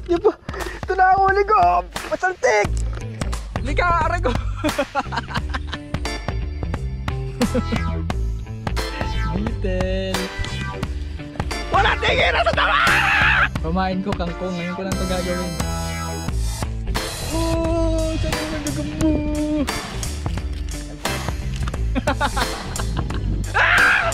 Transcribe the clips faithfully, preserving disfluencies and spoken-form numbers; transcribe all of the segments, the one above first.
Yan pa. Ito na ang huli ko. Masaltik. Lika, aray ko. Bitin. Wala tingin na sa tama! Pamain ko kangkong. Ngayon ko lang ito gagawin. Oh, saan yung nagagambo? Ah!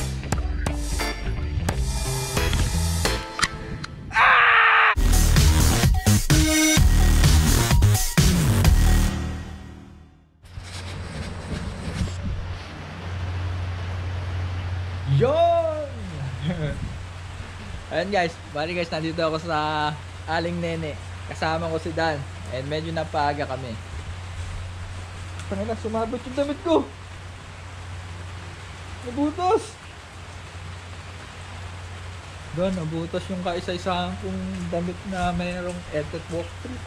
Yon! Ayan guys, bali guys, nandito ako sa Aling Nene. Kasama ko si Dan. And medyo napaaga kami. Pangina, sumabot yung damit ko. Nabutas. Doon, nabutas yung kaisa-isahan kong damit na mayroong etet walk trip.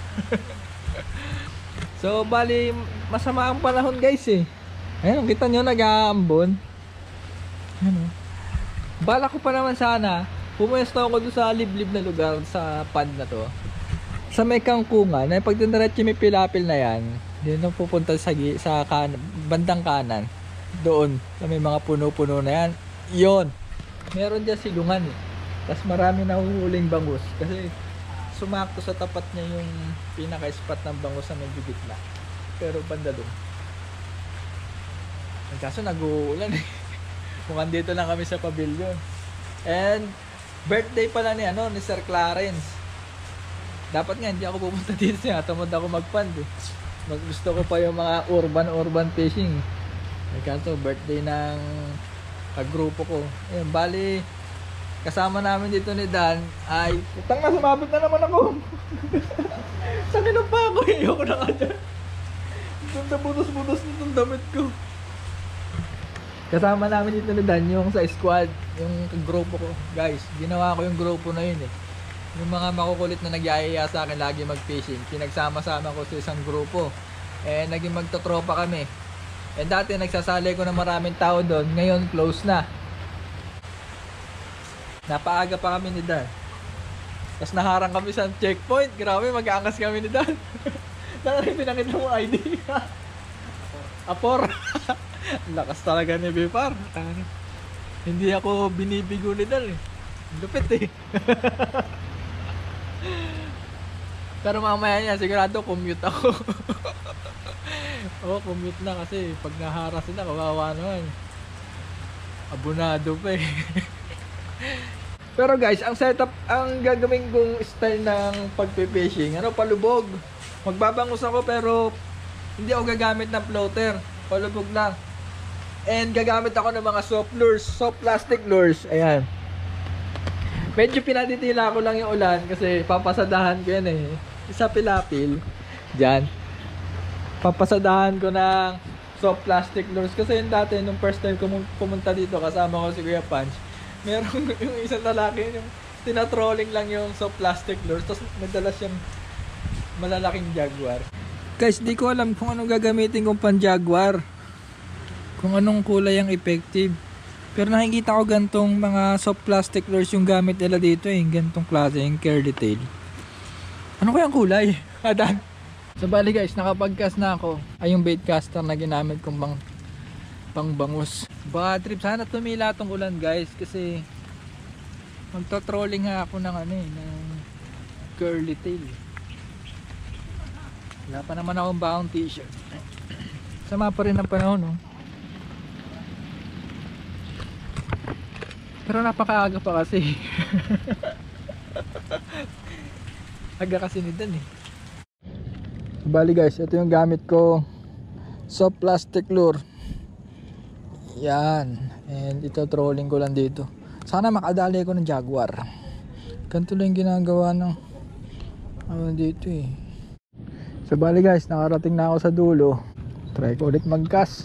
So, bali, masama ang panahon guys eh. Ayun, kita nyo, nag-aambon. Ano? Bala ko pa naman sana pumuesto ako doon sa liblib na lugar sa pad na to. Sa may kangkungan, na pag dindiretso may pilapil na yan, doon na pupunta sa, sa kan, bandang kanan. Doon, sa may mga puno-puno na yan. Yun. Meron dyan silungan eh. Tapos marami na huhuling bangus. Kasi sumakto sa tapat niya yung pinaka-spot ng bangus na medyo gitna. Pero banda doon. Kaso nag-uulan eh. Kung andito lang kami sa pavilion. And birthday pala ni ano ni Sir Clarence. Dapat nga hindi ako pupunta dito siya. Tamad ako mag-fund eh. Mag gusto ko pa yung mga urban urban fishing. Kaso birthday ng kagrupo ko. Ayun, bali kasama namin dito ni Dan ay utang na, sumabit na naman ako. Sakit na pa ako. Ayoko na nga dyan. Ganda butos-butos nitong damit ko. Kasama namin dito ni Dan yung sa squad, yung grupo ko. Guys, ginawa ko yung grupo na yun eh. Yung mga makukulit na nagyayaya sa akin lagi mag-fishing, pinagsama-sama ko sa isang grupo. Eh, naging magtotropa kami. Eh, dati nagsasali ko ng maraming tao doon, ngayon close na. Napaaga pa kami ni Dan. Tapos naharang kami sa checkpoint. Grabe, mag-aangas kami ni Dan. Dahil pinakita mo I D. Apor. Lakas talaga ni Bipar. Hindi ako binibigo ni Dan eh. Lupit eh. Pero mamaya niya sigurado commute ako. Oo, commute na kasi pag naharas na kawawa naman. Abunado pa eh. Pero guys, ang setup, ang gagawin kong style ng pagpe-fishing, ano, palubog. Magbabangus ako pero hindi ako gagamit ng floater. Palubog lang. And gagamit ako ng mga soft lures, soft plastic lures. Ayan. Medyo pinaditila ko lang yung ulan kasi papasadahan ko yan eh. Isa pilapil. Diyan. Papasadahan ko ng soft plastic lures. Kasi yung dati, nung first time ko pumunta dito, kasama ko si Kuya Punch. Meron yung isang lalaki, yung tinatrolling lang yung soft plastic lures. Tapos nagdala siyang malalaking jaguar. Guys, di ko alam kung anong gagamitin kong pan jaguar. Kung anong kulay ang effective. Pero nakikita ko gantong mga soft plastic lures yung gamit nila dito eh. Gantong klase, yung care detail. Ano kaya ang kulay? Adan. So bali guys, nakapag-cast na ako. Ay yung bait caster na ginamit kong bang pang bangus. Bad trip. Sana tumila tong ulan guys. Kasi magto-trolling nga ako ng ano eh. Ng curly tail. Wala pa naman akong baong t-shirt. Sama pa rin ang panahon no. Pero napakaaga pa kasi. Aga kasi ni Dan eh. Bali guys, ito yung gamit ko. Soft plastic lure. Yan. And ito trolling ko lang dito. Sana makadali ko ng jaguar. Ganito lang yung ginagawa ng ano dito eh. So bali guys, nakarating na ako sa dulo. Try ko ulit mag-cast.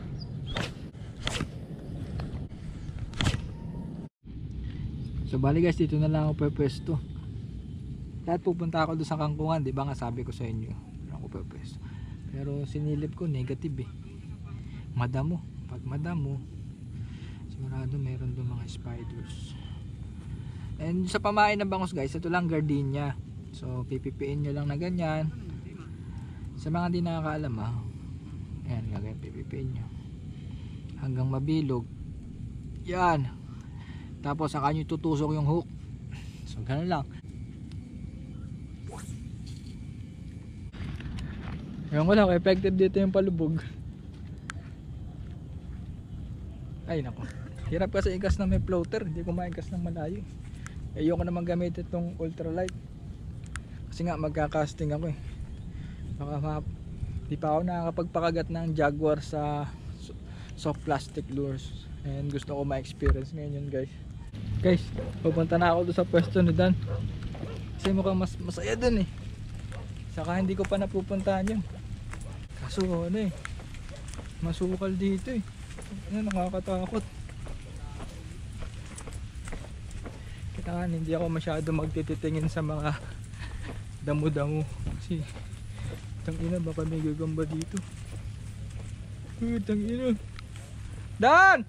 So bali guys, dito na lang ako pwesto. Lahat pupunta ako doon sa kangkungan, di ba nga sabi ko sa inyo, ako pwesto. Pero sinilip ko negative eh. Madamo, pag madamo, sigurado meron doon mga spiders. And sa pamain ng bangus guys, ito lang gardenia. So pipipiin nyo lang na ganyan. Sa mga di nakakaalam ah, ayan, gagawin, pipipiin nyo hanggang mabilog yan, tapos saka nyo tutusok yung hook. So ganun lang. Yung wala ko effective dito yung palubog. Ay nako, hirap kasi ikas na may floater, hindi ko maikas ng malayo. Ayoko naman gamit itong ultralight kasi nga magka-casting ako eh. Baka ma di pa ako nakakapagpakagat ng Jaguar sa soft plastic lures, and gusto ko ma-experience ngayon yun guys. Guys, pupunta na ako doon sa pwesto ni Dan kasi mukhang mas masaya dun eh, saka hindi ko pa napupuntahan yun. Kaso ano eh, masukal dito eh, ano, nakakatakot. Kita nga hindi ako masyado magtititingin sa mga damo-damo kasi tangina baka may gagamba dito. Uh, tangina. Dan!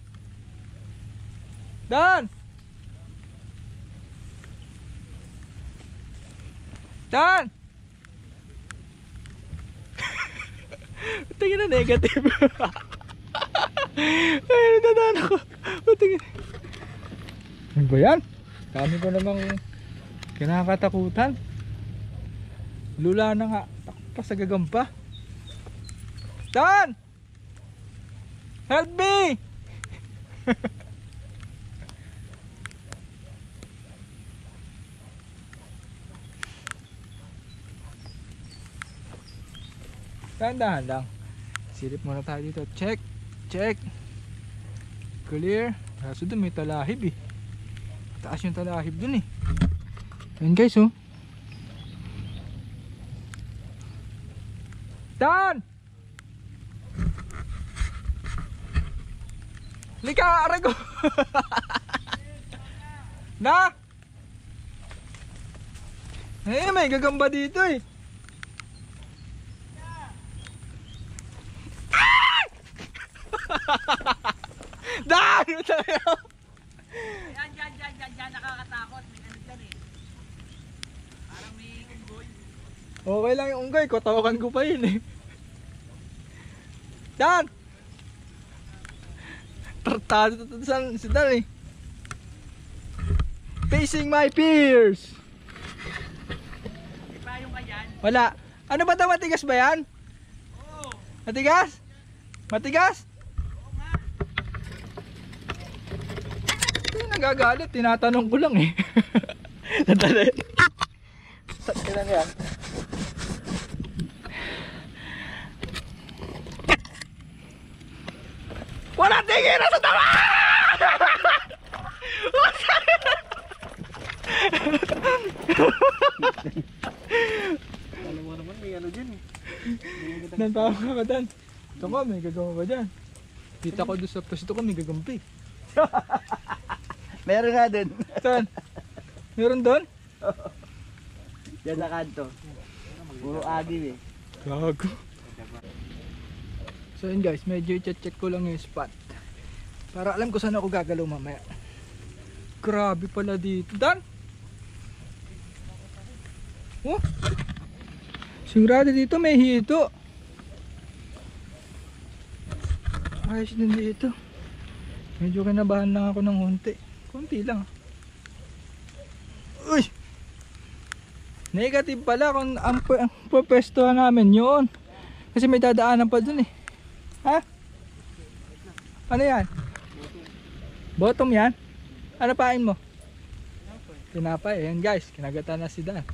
Dan! Dan! Tangina negative. Ay, nadaan ako. Tangina. Ano ba yan? Kami ko namang kinakatakutan. Lula na nga. Takot pa sa gagamba. Dan! Help me! Dahan-dahan lang. Silip muna tayo dito. Check. Check. Clear. Kaso dun may talahib eh. Taas yung talahib dun eh. Ayan guys oh. Dan! Lika, aray ko. Na? Eh, may gagamba dito eh. Dan! Yan, dyan, dyan, dyan, dyan, nakakatakot. May ano dyan eh. Parang may unggoy. Okay lang yung unggoy, kotawakan ko pa yun eh. Dan! Tartado to si Dan eh. Facing my peers. May payong ka dyan? Wala. Ano ba ito? Matigas ba yan? Oo. Matigas? Matigas? Oo nga. Hindi nagagalit. Tinatanong ko lang eh. Natali. Kailan yan? Wala tingin na sa tama! Alam mo naman may ano dyan eh. Nantawa ka ba Dan? Ito ko, may gagawin ba dyan? Kita ko doon sa pwesto ko, may gagampi. Meron nga dun. Saan? Meron doon? Dyan sa kanto. Puro agil eh. Gago. So yun guys, medyo i-check ko lang yung spot para alam ko saan ako gagalaw mamaya. Grabe pala dito Dan. Oh, sigurado dito may hito. Ayos din dito. Medyo kinabahan lang ako ng konti. Konti lang. Uy, negative pala kung ang pwestuhan namin yun. Kasi may dadaanan pa dun eh. Ha? Ano yan? Bottom yan? Ano pain mo? Tinapay. Ayan guys, kinagatan na si Dan.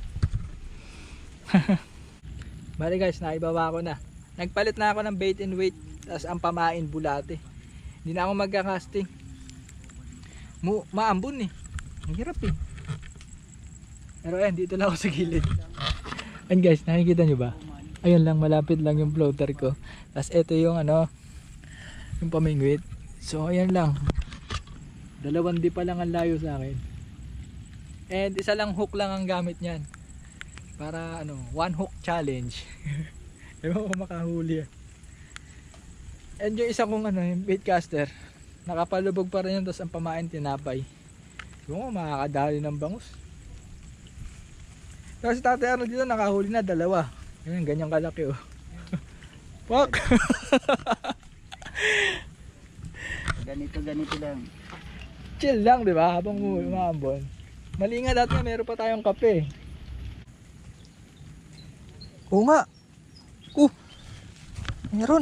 Bali guys, naibaba ko na. Nagpalit na ako ng bait and weight. Tapos ang pamain bulate. Hindi na ako magka-casting. Mu maambun eh. Ang hirap eh. Pero ayan, dito lang ako sa gilid. Ayan guys, nakikita nyo ba? Ayun lang, malapit lang yung floater ko. Tapos ito yung ano, yung pamingwit. So ayan lang. Dalawang di pa lang ang layo sa akin. And isa lang hook lang ang gamit niyan. Para ano, one hook challenge. Ewan ko makahuli. And yung isa kong ano, yung baitcaster, nakapalubog pa rin yun, tapos ang pamain tinapay. Yung makakadali ng bangus. Kasi Tatay Arnold dito nakahuli na dalawa. Ayan, ganyan kalaki oh. Fuck! Ganito, ganito lang. Chill lang, di ba? Habang umaambon. Mali nga dati, meron pa tayong kape. Oo nga. Uh, meron.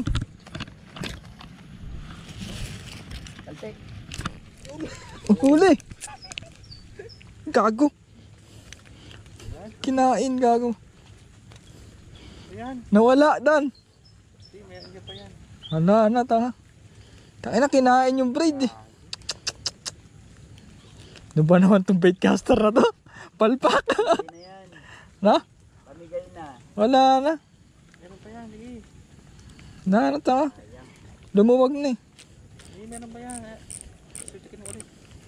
Kaltek. Huli. Gago. Kinain, gago. Ayan. Nawala, Dan. Hindi, meron niya pa yan. Ano, ano, tanga. Tangin na, kinain yung braid eh. Ano ba naman itong baitcaster na to? Palpak. Hindi na yan. Na? Pamigay na. Wala na. Meron pa yan, sige. Na, ano tanga. Lumuwag na eh. Hindi, meron pa yan. Sutikin mo ulit.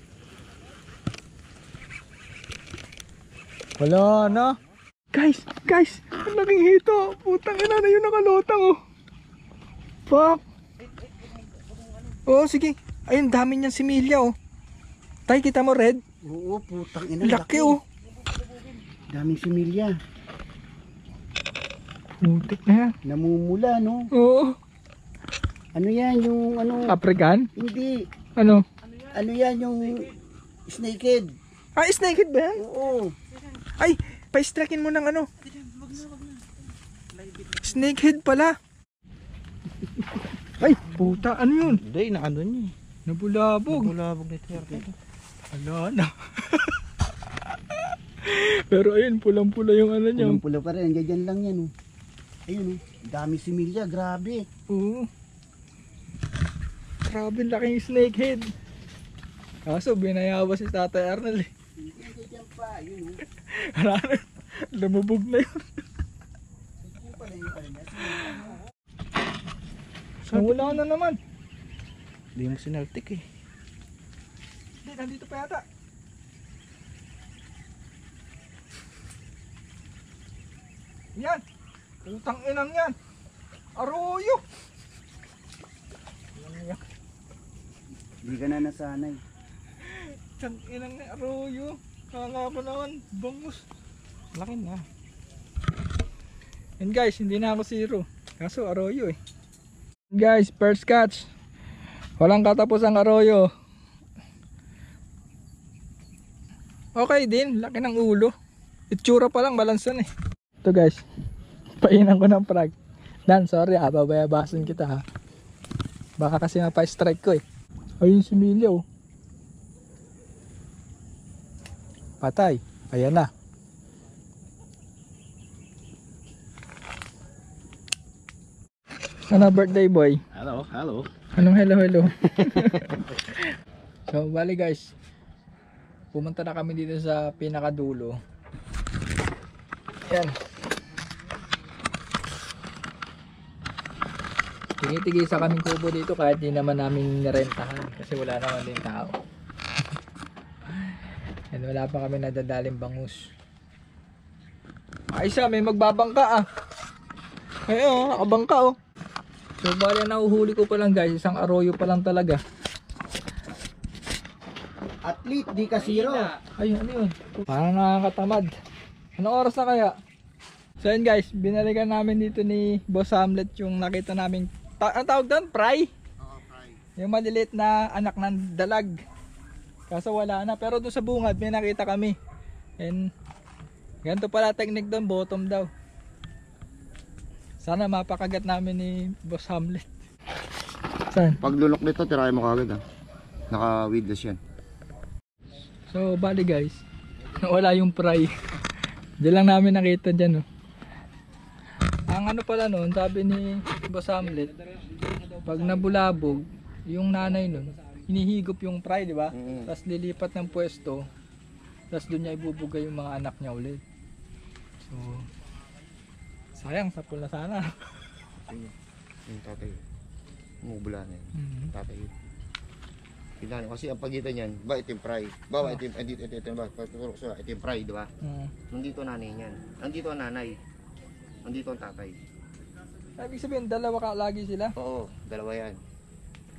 Wala na. Guys, guys, ang laking hito. Putang ina na yun nakalotang oh. Fuck. Oo, sige. Ayun, dami niyang similya oh. Tay, kita mo red? Oo, putang ina. Laki oh. Daming similya. Putik na yan. Namumula, no? Oo. Ano yan, yung ano? African? Hindi. Ano? Ano yan, yung snakehead? Ah, snakehead ba yan? Oo. Ay, pa-strikin mo ng ano? Snakehead pala. Ay, puta, ano yun? Hindi, na ano niya. Nabulabog. Bulabog na ito. Wala na. Pero ayun, pulang-pula yung ano niya. Pulang-pula pa rin, ganyan lang yan. Oh. Ayun, oh. Dami similya, grabe. Oo. Grabe, laking snakehead. Kaso, binayawa si Tatay Arnold eh. Ganyan pa, ayun. Oh. Wala na. Lumubog na yun. Wala na naman. Hindi mo sinaltik eh. Hindi, nandito pa yata. Yan. Putang inang yan. Arroyo. Hindi ka na nasanay. Putang inang na arroyo. Kala ko naman, bangus. Laki na. And guys, hindi na ako zero. Kaso arroyo eh. Guys, first catch. Walang katapos ang arroyo. Okay din, laki ng ulo. Itsura pa lang, balansan eh. Ito guys, painan ko ng frag. Dan, sorry ha, babayabasin kita ha. Baka kasi mapa-strike ko eh. Ayun si Milya oh. Patay, ayan na. Ano birthday boy? Hello, hello. Anong hello hello? So bali guys, pumunta na kami dito sa pinakadulo. Yan. Tigil-tigil sa kaming kubo dito kahit di naman namin nirentahan kasi wala naman din tao. And wala pa kami nadadaling bangus. Ay isa, may magbabangka ah. Ayun oh, nakabangka oh. So bali na nahuhuli ko pa lang guys, isang arroyo pa lang talaga. Athlete, di ka zero. Ayun, ano yun? Parang nakakatamad. Anong oras na kaya? So yun guys, binalikan namin dito ni Boss Hamlet yung nakita namin. Ta ang tawag doon? Fry? Oo, fry. Yung maliliit na anak ng dalag. Kaso wala na. Pero doon sa bungad may nakita kami. And ganito pala technique doon, bottom daw. Sana mapakagat namin ni Boss Hamlet. Saan? Pag lulok nito, tirahin mo kagad ah. Naka-weedless yan. So bali guys, wala yung fry. Diyan lang namin nakita dyan oh. Ang ano pala noon, sabi ni Boss Hamlet, pag nabulabog, yung nanay nun, hinihigop yung fry, di ba? Mm-hmm. Tapos lilipat ng pwesto, tapos doon niya ibubugay yung mga anak niya ulit. So, sayang, sapul na sana. Yung tatay. Umubula na yun. Mm-hmm. Tatay. Pinano, kasi ang pagitan yan, ba ito yung fry. Ba, ba ito yung, ito, ito, ito, ba? Ito yung fry, di ba? Mm. Nandito nanay niyan. Nandito ang nanay. Nandito ang tatay. Ibig sabihin, dalawa ka lagi sila? Oo, dalawa yan.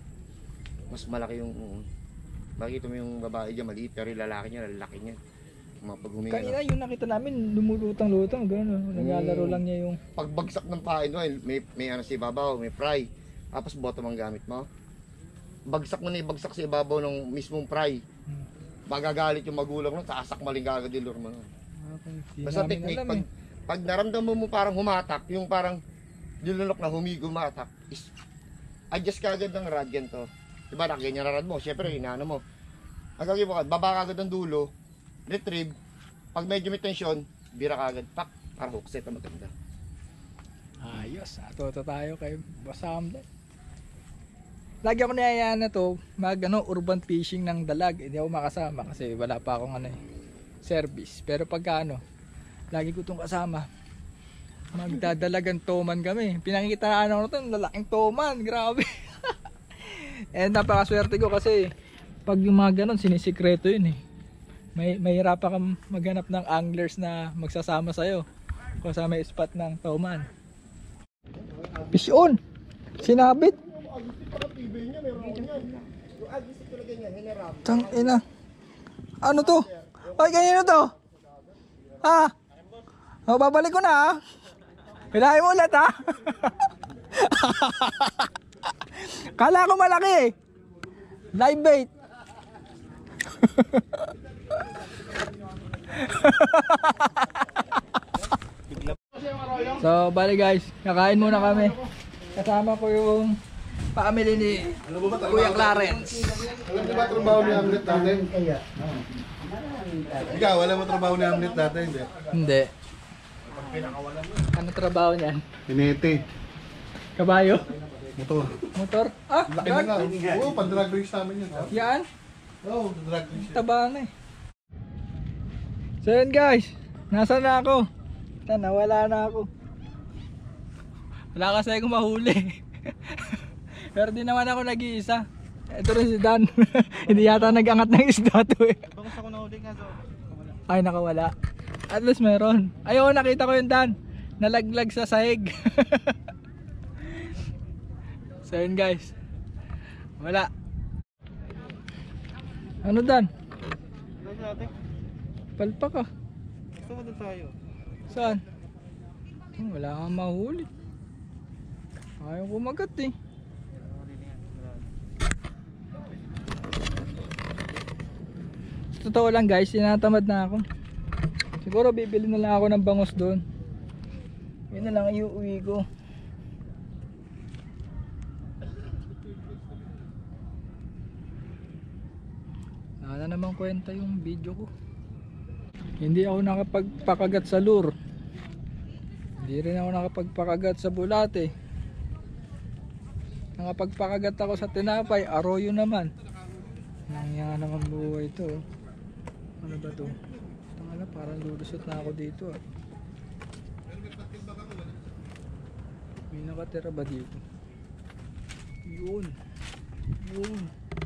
Mas malaki yung, um, makikita mo yung babae dyan maliit, pero yung lalaki niya, lalaki niya. Mga pag huminga Kanina na. yung nakita namin, lumulutang-lutang, gano'n. Naglalaro lang niya yung... Pagbagsak ng pain mo, may, may ano sa ibabaw, may fry. Tapos bottom ang gamit mo. Bagsak mo na ibagsak sa ibabaw ng mismong fry. Magagalit yung magulang mo, tasak maling kagad yung lure mo. Okay, di Basta namin technique, alam pag, eh. pag naramdaman mo parang humatak, yung parang dilunok na humigo humatak, is adjust ka agad ng rod ganito. Diba, nakaganyan na rod mo, syempre, inaano mo. Ang gagawin mo ka, baba ka agad ng dulo, retrieve, pag medyo may tension, bira ka agad, pak, para hook set ang maganda. Ayos, atuto tayo kay Basam. Lagi ako niyayaan na to, mag ano, urban fishing ng dalag. Hindi ako makasama kasi wala pa akong ano eh, service. Pero pagka ano, lagi ko itong kasama. Magdadalagan toman kami. Pinangikitaan ako ito, lalaking toman, grabe. And napakaswerte ko kasi pag yung mga ganon, sinisikreto yun eh. May, mahirap pa kang maghanap ng anglers na magsasama sa'yo kung sa may spot ng toman. Fish on! Sinabit! Tang ina. Ano to? Ay, kanino to? Ha? O, babalik ko na ha. Hilahin mo ulit ha. Kala ko malaki eh. Live bait. So, bali guys, kakain muna kami. Kasama ko yung family ni Kuya Clarence. Alam mo ba trabaho ni Amlet natin? Ikaw, wala mo trabaho ni Amlet natin, hindi? Hindi. Ano trabaho niyan? Hinete. Kabayo? Motor. Motor? Ah, Laki na nga. Oo, pan-drag race namin yun. yan. Oo, drag race. Taba na eh. So yun guys, nasa na ako? Tan, nawala na ako. Wala kasi akong mahuli. Pero di naman ako nag-iisa. Ito rin si Dan. Hindi yata nag-angat ng isda to eh. Bakit ako nahuli nga so? Ay, nakawala. At least meron. Ayun, nakita ko yung Dan. Nalaglag sa sahig. So yun guys. Wala. Ano Dan? Ano natin? Palpak ka. Gusto mo doon tayo? Saan? Hmm, wala kang mahuli. Ayaw kumagat eh. Totoo lang guys, tinatamad na ako. Siguro bibili na lang ako ng bangus doon. Yun na lang iuwi ko. Wala na namang kwenta yung video ko. Hindi ako nakapagpakagat sa lure. Hindi rin ako nakapagpakagat sa bulate. Nakapagpakagat ako sa tinapay, arroyo naman. Nangyaya naman buhay ito. Ano ba to? Tangala, parang lulusot na ako dito ah. May nakatira ba dito? Yun. Yun.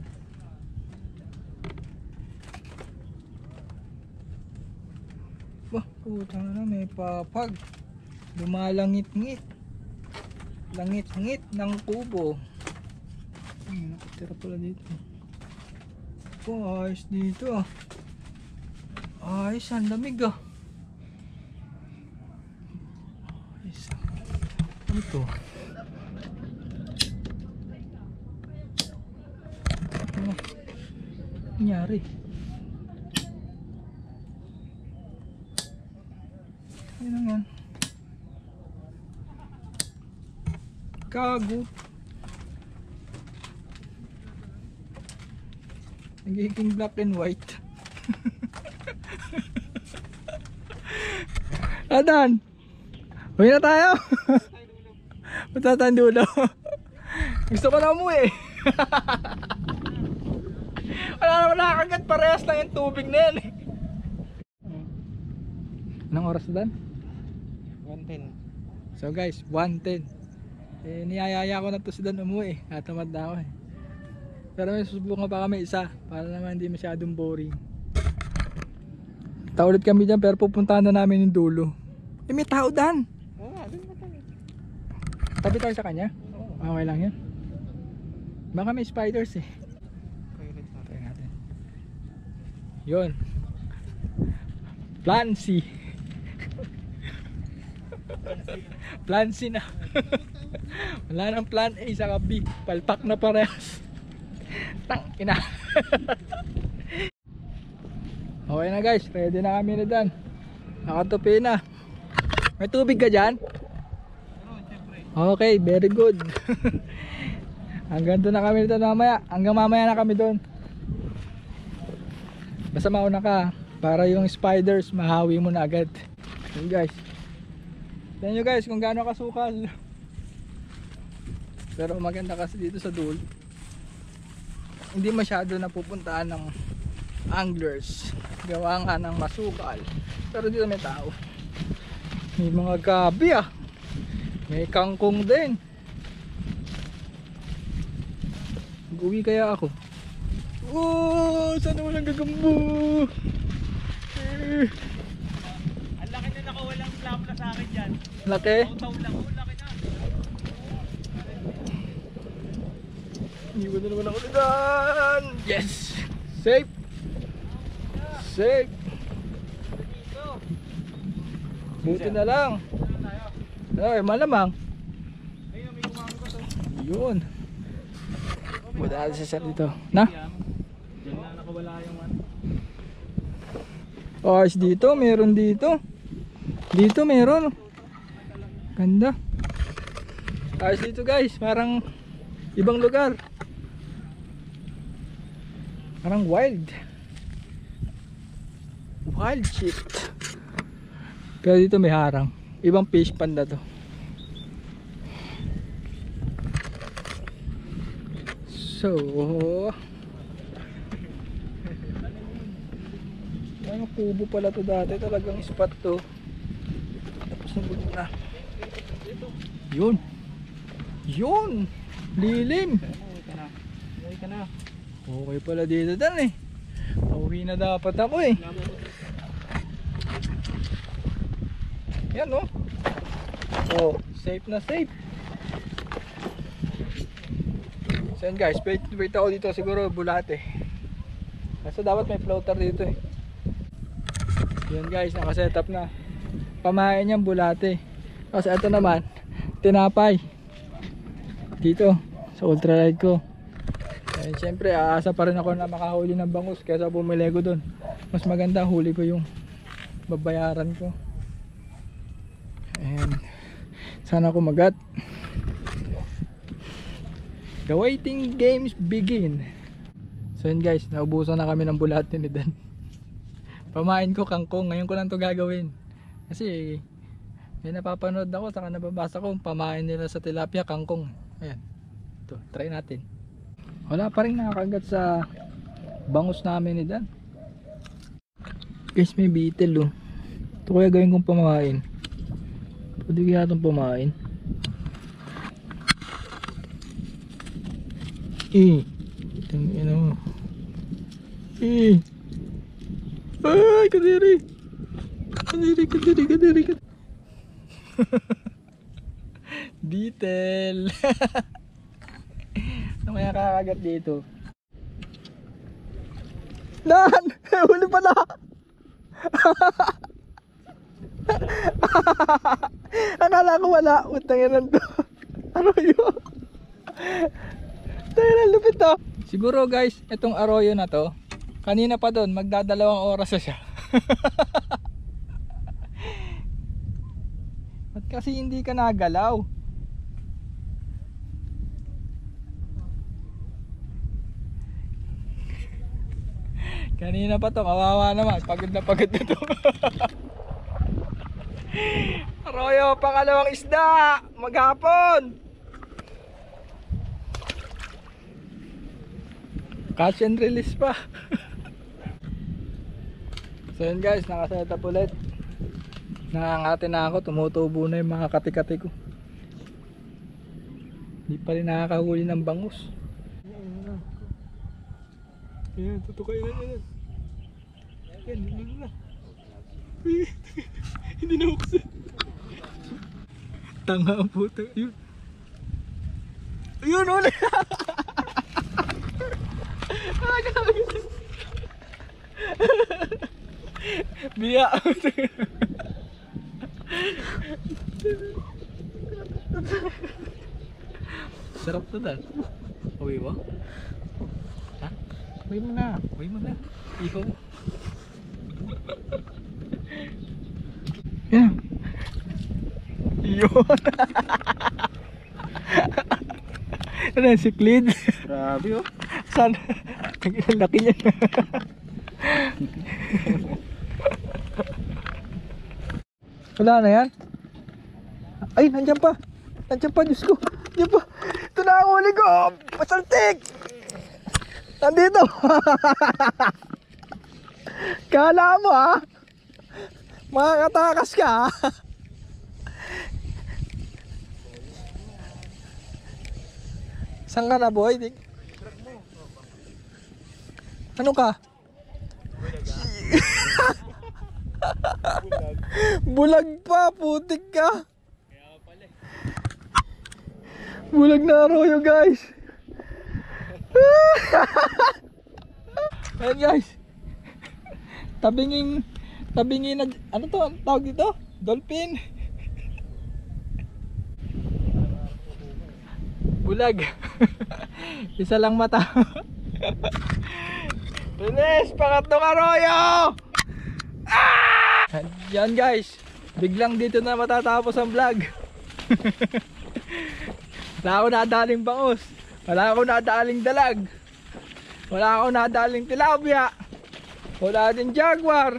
Bah, putang na, may papag. Lumalangit-ngit. Langit-ngit ng kubo. Ay, nakatira pala dito. Oh, ayos dito ah. Ayos, ang lamig ah. Ayos. Ano to? Ano? Nangyari? Ano lang yan? Gago. Nagiging black and white. Adan, uwi na tayo. Punta tayong dulo. Gusto ko na umuwi. Wala naman nakakagat, parehas lang yung tubig na yan. Anong oras na Dan? one ten. So guys, one ten. Eh, niyayaya ko na to si Dan umuwi. Natamad na ako eh. Pero may susubukan pa kami isa para naman hindi masyadong boring. Taulit kami dyan pero pupuntahan na namin yung dulo. Eh, may tao Dan. Oo nga, doon na tayo. Tabi tayo sa kanya? Okay lang yan. Baka may spiders eh. Pilot na. Tayo natin. Yun. Plan C. Plan C na. Wala nang plan A sa B. Palpak na parehas. Tang ina. Okay na guys, ready na kami na dan. Nakatupi na. May tubig ka dyan? Okay, very good. Hanggang doon na kami dito mamaya. Hanggang mamaya na kami doon. Basta mauna ka para yung spiders mahawi mo na agad. Okay guys. Tignan nyo guys kung gaano kasukal. Pero maganda kasi dito sa dulo. Hindi masyado napupuntaan ng anglers. Gawa nga ng masukal. Pero dito may tao. May mga gabi ah. May kangkong din. Uwi kaya ako. Oh, sana walang gagambo. Eh. Ang laki na nakawalang plapla sa akin dyan. Laki? Taw lang, oh, laki na. Iwan na naman ako dyan. Yes! Safe! Safe! Buti na lang. Ay, malamang. Yun. Buti natin siya dito. Na? Diyan na nakawala yung ano. Oh, is dito. Meron dito. Dito meron. Ganda. Ayos dito guys. Parang ibang lugar. Parang wild. Wild shit. Pero dito may harang. Ibang fish pond na to. So ano kubo pala to dati. Talagang spot to. Tapos nabulog na. Yun. Yun. Lilim. Uwi ka na. Okay pala dito dan eh. Pauwi na dapat ako eh. Yan oh. Oh, safe na safe. So yan guys, wait, wait ako dito siguro bulate. Kasi dapat may floater dito eh. Yan guys, nakasetup na. Pamain niyang bulate. Kasi ito naman, tinapay. Dito, sa ultralight ko. And syempre, aasa pa rin ako na makahuli ng bangus kaysa bumili ko doon. Mas maganda huli ko yung babayaran ko. And sana kumagat. The waiting games begin. So yun guys, naubusan na kami ng bulate ni Dan. Pamain ko kangkong, ngayon ko lang to gagawin. Kasi may napapanood ako, saka nababasa ko pamain nila sa tilapia kangkong. Ayan, ito, try natin. Wala pa rin nakakagat sa bangus namin ni Dan. Guys, may beetle oh. Ito kaya gawin kong pamain. Pwede kaya itong pamain. Eh, itong ina mo. Eh, ay, kadiri. Kadiri, kadiri, kadiri, kadiri. Detail. Ano kaya kakagat dito? Dan! Huli pala! Akala ko wala. Utang yan to. Ano yun? Tayo na lupit to. Siguro guys, itong arroyo na to, kanina pa doon, magdadalawang oras na siya. Ba't kasi hindi ka nagalaw? Kanina pa to, kawawa naman. Pagod na pagod na to. Arroyo, pangalawang isda. Maghapon. Catch and release pa. So yun guys, nakaset up ulit. Nakangati na ako, tumutubo na yung mga kati-kati ko. Hindi pa rin nakakahuli ng bangus. Ayan, tutukay na yan. Ayan, hindi na. Hindi na uksa. Tanga ang puta. Ayun. Ayun ulit. Biya. Sarap to dal. Uwi mo? Ha? Uwi mo na. Uwi mo na. Iho. Yan. Yun. Ano yung siklid? Grabe oh. Saan? Ang laki niya. Wala na yan? Ay, nandiyan pa. Nandiyan pa, Diyos ko. Nandiyan pa. Ito na ang huli ko. Pasaltik. Nandito. Kala mo ha. Makakatakas ka ha. Saan ka na, boy? Di- Ano ka? Bulag pa, putik ka. Bulag na arroyo, guys. Ayan, guys. Tabingin, tabingin na, ano to, ang tawag dito? Dolphin. Bulag. Isa lang mata. Bilis, pangatlong arroyo. Ah! Yan guys, biglang dito na matatapos ang vlog. Wala ako nadaling bangus, wala ako nadaling dalag, wala ako nadaling tilapia, wala din jaguar.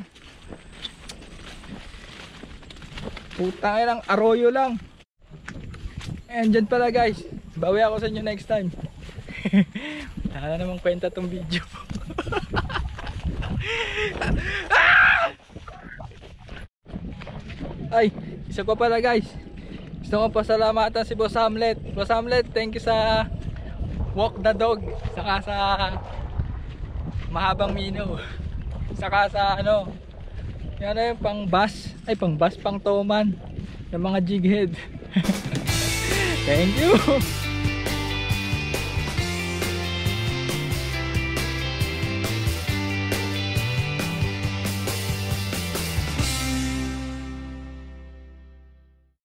Putang inang arroyo lang. And dyan pala guys, bawi ako sa inyo next time. Wala na namang kwenta tong video. Ay, isa pa pala guys, gusto ko pasalamatan si Boss Hamlet. Boss Hamlet, thank you sa walk the dog, saka sa mahabang mino, saka sa ano, yan na yung pang bass, ay pang bass, pang toman ng mga jighead. Thank you.